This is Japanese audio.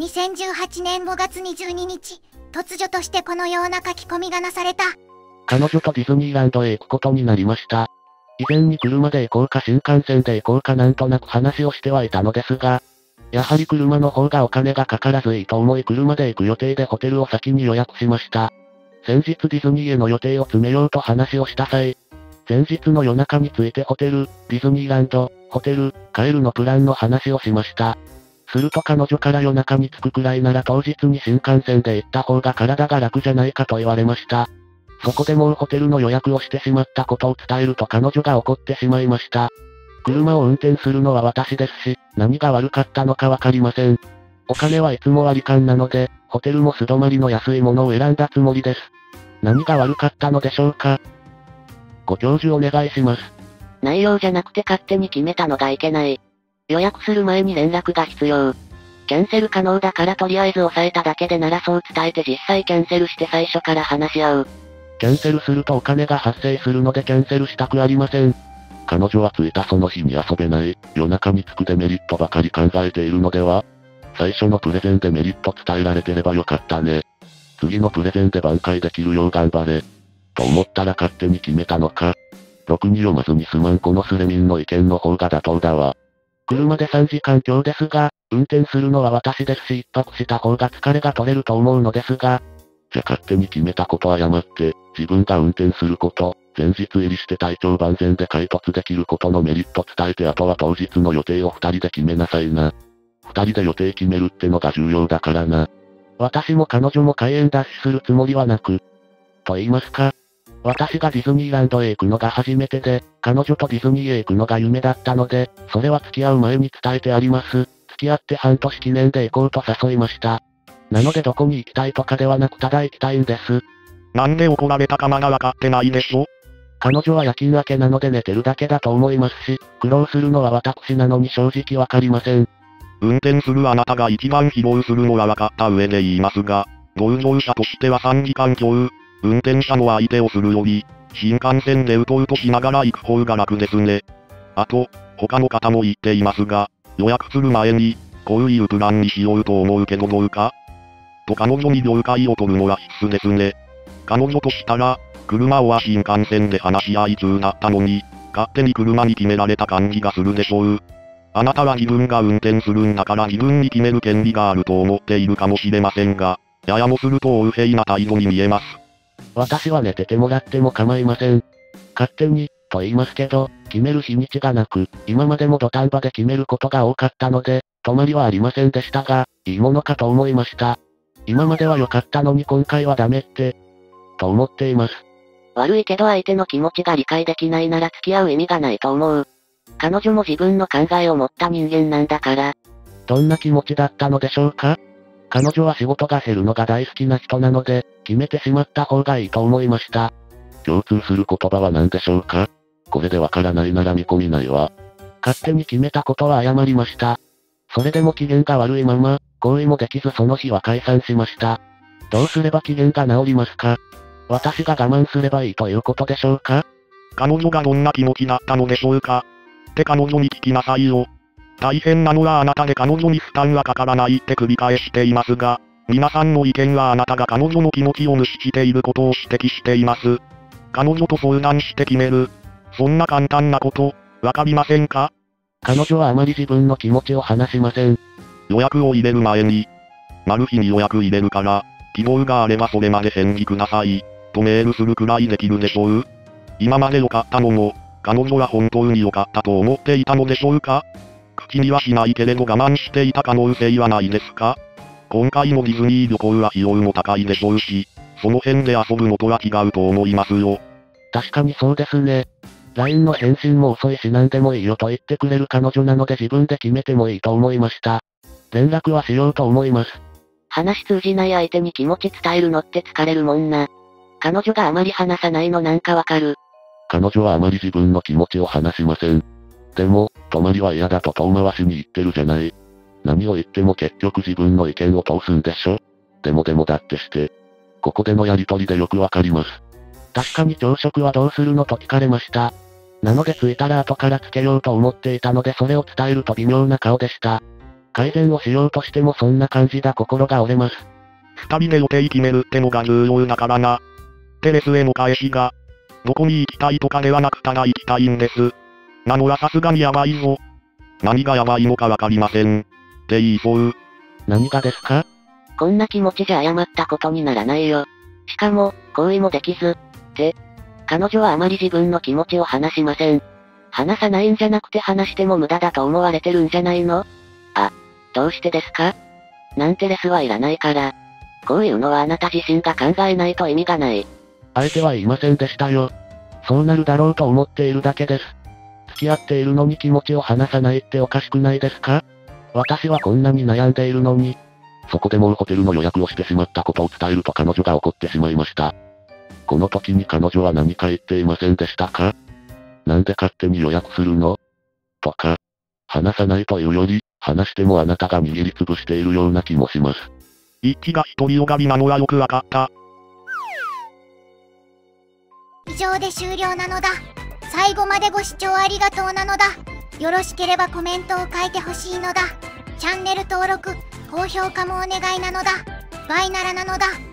2018年5月22日、突如としてこのような書き込みがなされた。 彼女とディズニーランドへ行くことになりました。以前に車で行こうか新幹線で行こうかなんとなく話をしてはいたのですが、やはり車の方がお金がかからずいいと思い車で行く予定でホテルを先に予約しました。先日ディズニーへの予定を詰めようと話をした際、前日の夜中に着いてホテル、ディズニーランド、ホテル、帰るのプランの話をしました。すると彼女から夜中に着くくらいなら当日に新幹線で行った方が体が楽じゃないかと言われました。そこでもうホテルの予約をしてしまったことを伝えると彼女が怒ってしまいました。車を運転するのは私ですし、何が悪かったのかわかりません。お金はいつも割り勘なので、ホテルも素泊まりの安いものを選んだつもりです。何が悪かったのでしょうか？ご教授お願いします。 内容じゃなくて勝手に決めたのがいけない。予約する前に連絡が必要。キャンセル可能だからとりあえず抑えただけでならそう伝えて実際キャンセルして最初から話し合う。 キャンセルするとお金が発生するのでキャンセルしたくありません。彼女は着いたその日に遊べない、夜中に着くデメリットばかり考えているのでは？最初のプレゼンでメリット伝えられてればよかったね。次のプレゼンで挽回できるよう頑張れ。と思ったら勝手に決めたのか。ろくに読まずにすまんこのスレミンの意見の方が妥当だわ。車で3時間強ですが、運転するのは私ですし一泊した方が疲れが取れると思うのですが、じゃ勝手に決めたこと誤って、自分が運転すること、前日入りして体調万全で快突できることのメリット伝えてあとは当日の予定を2人で決めなさいな。2人で予定決めるってのが重要だからな。私も彼女も開園ダッシュするつもりはなく。と言いますか。私がディズニーランドへ行くのが初めてで、彼女とディズニーへ行くのが夢だったので、それは付き合う前に伝えてあります。付き合って半年記念で行こうと誘いました。なのでどこに行きたいとかではなくただ行きたいんです。 なんで怒られたかまだわかってないでしょ？ 彼女は夜勤明けなので寝てるだけだと思いますし、苦労するのは私なのに正直わかりません。 運転するあなたが一番疲労するのは分かった上で言いますが、同乗者としては3時間強、運転者の相手をするより、新幹線でうとうとしながら行く方が楽ですね。あと、他の方も言っていますが、予約する前に、こういうプランにしようと思うけどどうか？と彼女に了解を取るのは必須ですね。彼女としたら、車をは新幹線で話し合い中だったのに、勝手に車に決められた感じがするでしょう。あなたは自分が運転するんだから自分に決める権利があると思っているかもしれませんが、ややもすると横柄な態度に見えます。 私は寝ててもらっても構いません。勝手に、と言いますけど、決める日にちがなく、今までも土壇場で決めることが多かったので、泊まりはありませんでしたが、いいものかと思いました。今までは良かったのに今回はダメって、と思っています。 悪いけど相手の気持ちが理解できないなら付き合う意味がないと思う。彼女も自分の考えを持った人間なんだから。 どんな気持ちだったのでしょうか？彼女は仕事が減るのが大好きな人なので、決めてしまった方がいいと思いました。共通する言葉は何でしょうか？これでわからないなら見込みないわ。勝手に決めたことは謝りました。それでも機嫌が悪いまま、合意もできずその日は解散しました。どうすれば機嫌が治りますか？私が我慢すればいいということでしょうか？ 彼女がどんな気持ちだったのでしょうか？って彼女に聞きなさいよ。大変なのはあなたで彼女に負担はかからないって繰り返していますが、皆さんの意見はあなたが彼女の気持ちを無視していることを指摘しています。彼女と相談して決める。そんな簡単なこと、わかりませんか？ 彼女はあまり自分の気持ちを話しません。 予約を入れる前に、マル秘に予約入れるから、希望があればそれまで返事ください、とメールするくらいできるでしょう？今まで良かったのも、彼女は本当に良かったと思っていたのでしょうか？口にはしないけれど我慢していた可能性はないですか？今回のディズニー旅行は費用も高いでしょうし、その辺で遊ぶのとは違うと思いますよ。 確かにそうですね。LINE の返信も遅いし何でもいいよと言ってくれる彼女なので自分で決めてもいいと思いました。連絡はしようと思います。 話通じない相手に気持ち伝えるのって疲れるもんな。彼女があまり話さないのなんかわかる。 彼女はあまり自分の気持ちを話しません。でも、泊まりは嫌だと遠回しに言ってるじゃない。何を言っても結局自分の意見を通すんでしょ。でもだってして。ここでのやりとりでよくわかります。確かに朝食はどうするのと聞かれました。なので着いたら後からつけようと思っていたのでそれを伝えると微妙な顔でした。 改善をしようとしてもそんな感じだ心が折れます。 二人で予定決めるってのが重要だからな。テレスへの返しが、どこに行きたいとかではなくただ行きたいんです。なのはさすがにやばいぞ。何がやばいのかわかりません。って言いそう。 何がですか？ こんな気持ちじゃ謝ったことにならないよ。しかも、行為もできず。って。彼女はあまり自分の気持ちを話しません。話さないんじゃなくて話しても無駄だと思われてるんじゃないの？あ、どうしてですか？なんてレスはいらないから。こういうのはあなた自身が考えないと意味がない。 相手は言いませんでしたよ。そうなるだろうと思っているだけです。付き合っているのに気持ちを話さないっておかしくないですか？私はこんなに悩んでいるのに。そこでもうホテルの予約をしてしまったことを伝えると彼女が怒ってしまいました。この時に彼女は何か言っていませんでしたか？なんで勝手に予約するの？とか。話さないというより、話してもあなたが握りつぶしているような気もします。 一気が独りよがりなのはよくわかった。 以上で終了なのだ。最後までご視聴ありがとうなのだ。よろしければコメントを書いてほしいのだ。チャンネル登録、高評価もお願いなのだ。バイならなのだ。